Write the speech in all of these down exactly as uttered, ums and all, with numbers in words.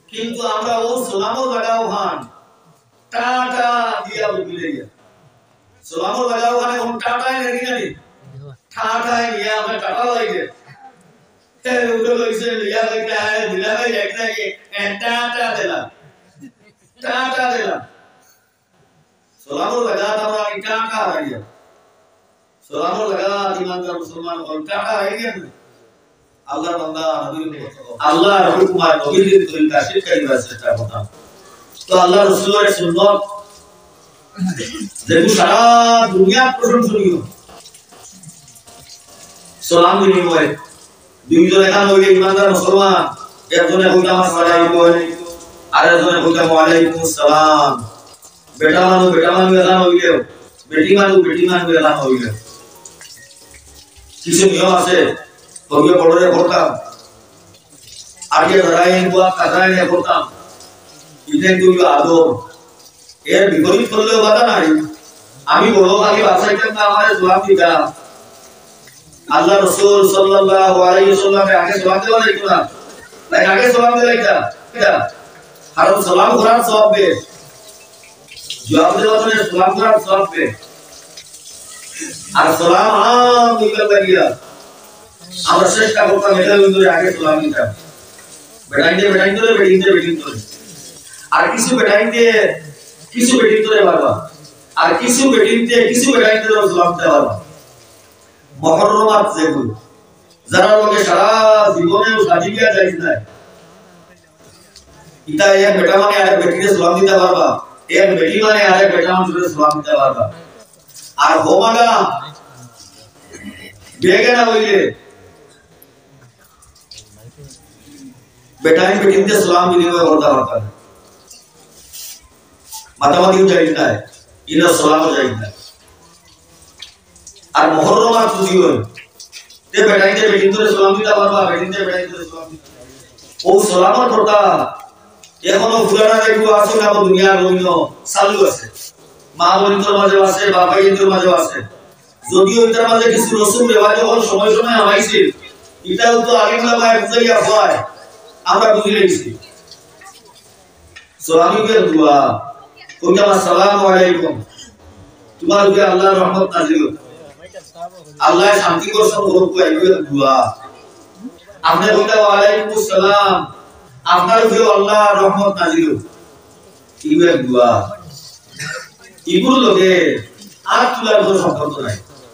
কিন্তু আমরা ও সালামও লাগাও ভান টাটা দিয়া বলে গিয়া সালামও লাগাও ভান কোন টাটাই নাকি জানি টাটাই নিয়া আমরা টাটা লাগে তে উঠে লইছে লিয়া লাগে আয় দিলা ভাই একটা কি টাটা দেলা টাটা দেলা সালামও লাগা আমরা টাটা লাগিয়া সালামও লাগা ইমানদার মুসলমান কোন টাটা লাগিয়া আল্লাহর বান্দা নবীর আল্লাহর হুকুম আর নবীর তরিকা শিক্ষা দিবার চেষ্টা করতাম তো আল্লাহর রাসূলের সুন্নাত যেগুলো সারা দুনিয়া প্রশংসনীয় সালাম বিনিময় দুইজন এখানে হইলে ইমানদার মুসলমান একজনে কইতা আসসালামু আলাইকুম আর একজনে কইতা ওয়া আলাইকুম আসসালাম বেটা মানু বেটা মানু এখানে হইলে বেটি মানু বেটি মানু এখানে হইলে কিছু নিয়ম আছে তোকে বড়রে করতাম আগে ধরাইন বুয়া কাটাইনে করতাম ইতেন তুই আদব এর বিপরীত করলেও বাধা নাই আমি বড় খালি বাসাইতাম না আমারে জবাব দিবা আল্লাহ রাসূল সাল্লাল্লাহু আলাইহি ওয়াসাল্লামে আগে জবাব দেওয়া লাগতো না তাই আগে জবাব দেওয়া লাগতা এটা কারণ সালাম করার সওয়াব বে জবাব দেওয়া মানে সালাম করার সওয়াব বে আর সালাম আম দিকে লাগিয়া আমরা চেষ্টা করতাম এটা কিন্তু আগে সালাম দিতাম বেটাইতে বেটাইতে বেটিতে বেটিতে আর কিছু বেটাইতে কিছু বেটিতে পারবা আর কিছু বেটিতে কিছু বেটাইতে সালাম দিতে পারবা মুহররমাত যেগুলো যারা লোকে সারা জীবনে শাদি বিয়া যাইছ না ইতা এক বেটা মানে আরেক বেটিকে সালাম দিতে পারবা এক বেটি মানে আরেক বেটা মানুষকে সালাম দিতে পারবা আর হোমাগা বেগেনা হইলে बेटाई बेटी के सलाम विनिमय होता होता है मातावादी जायज ना है इना सलाम जायज ना और मुहर्रमात যদি হয় তে বেটাই তে বেটি করে সালাম দিতে পারবা বেটি তে বেটাই করে সালাম দিতে ও সালামের কথা এখনো পুরানা রেডিও আছে না দুনিয়ার রইল চালু আছে মা বোনদের মাঝে আছে বাবাইদের মাঝে আছে যদিও এটার মাঝে কিছু রসুম রেওয়াজ হল সময় সময় আমাইছে এটাও তো আলিম লামায় বুঝাইয়া হয় আমরা বুঝে নিয়েছি সালামের দোয়া কইতা আসসালামু আলাইকুম তোমার উপরে আল্লাহর রহমত নাযিল হোক আল্লাহ শান্তি বর্ষণ হোক কইবে দোয়া আপনি কইতা ওয়া আলাইকুম আসসালাম আপনার উপরে আল্লাহর রহমত নাযিল হোক কইবে দোয়া ইগুলো লগে আর তুলার কোনো সম্পর্ক নাই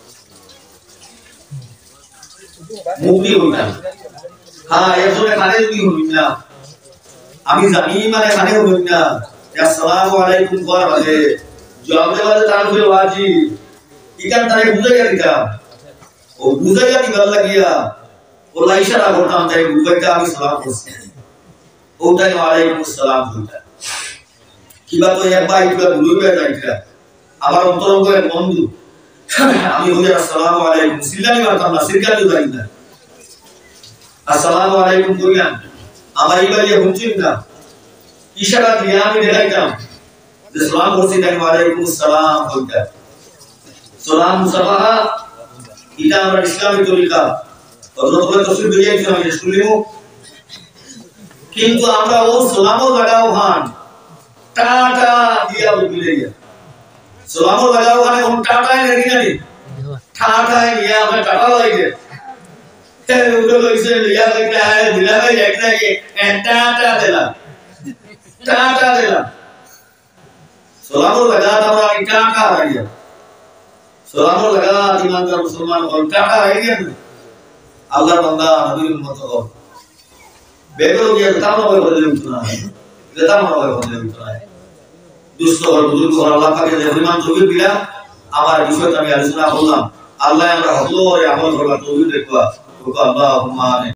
মুক্তি হইতা হ্যাঁ এরপরে কানে যদি হই না আমি জানি মানে কানে হই না আসসালামু আলাইকুম কর বলে জবাব দেওয়া তার উপরে ওয়াজিব ইকান তারে বুঝাইয়া দিতা ও বুঝাইয়া দিবার লাগিয়া ওলা ইশারা করতাম তাই বুঝাইতা আমি সালাম করছি ওটাই ওয়ালাইকুম আসসালাম কইতা কিবা তো একবার একবার ভুলে যাইতা আবার অন্তরঙ্গ এক বন্ধু আমি হই আসসালামু আলাইকুম সিল্লানি মারতাম না সিরকালি যাই না আসসালামু আলাইকুম কইলাম আমার ইবাইয়া হুঁচিন না ইশারা দিয়ে আমি দেখাইতাম যে সালাম করছি তাই ওয়ালাইকুম আসসালাম কইতা সালাম মুসাফাহা এটা আমার ইসলামী তরিকা হযরত রাসূল দিয়েছেন আমি শুনলিমু কিন্তু আমরা ও সালামও লাগাও ভান টাটা দিয়া বলে গিয়া সালামও লাগাও ভান কোন টাটাই নাকি জানি টাটাই নিয়া আমরা টাটা লাগে তে উঠে লইছে লিয়া লাগে আয় দিলা ভাই একটা কি টাটা দেলা টাটা দেলা সালামও লাগা আমরা টাটা লাগিয়া সালামও লাগা ইমানদার মুসলমান কোন টাটা লাগিয়া আল্লাহর বান্দা নবীর উম্মত হও বেগো গিয়া তাও না বলে দিত না এটা না বলে দিত না দুষ্ট হল বুজুর্গ হল আল্লাহ পাকের যে পরিমাণ তৌফিক দিলা আমার বিষয়টা আমি আলোচনা করলাম আল্লাহ আমরা হজরে আমল করার তৌফিক দেওয়া আল্লাহুম্মা